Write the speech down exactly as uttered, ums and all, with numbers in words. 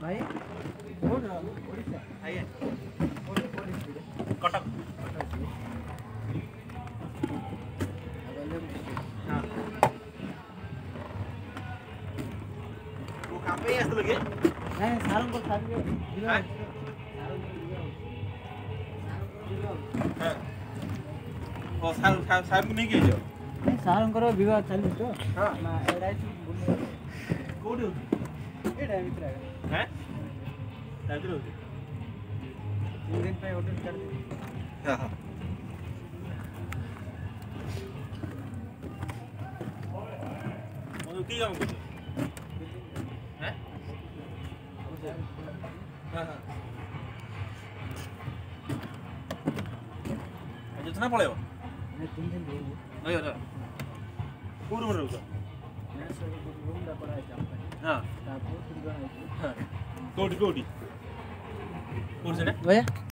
भाई कोड ओडिशा आइए कटक हां वो काम पे आस्त लगे नहीं सारंग को साथ में हां हां ओ सार सार को नहीं के जो नहीं सारंग करो विवाह चली तो हां ना एडाई कोड एडा मित्र हैं ताजर होती तीन दिन पे होटल कर दे हां हां और की काम करते हैं हां हां जितना पड़ेगा मैं तीन दिन रहूंगा नहीं होता पूरा में रहूंगा मैं सर रूम दा पड़ा है काम पे हां ताको तुम गए हां कोटी कोटी कोटी से ना भैया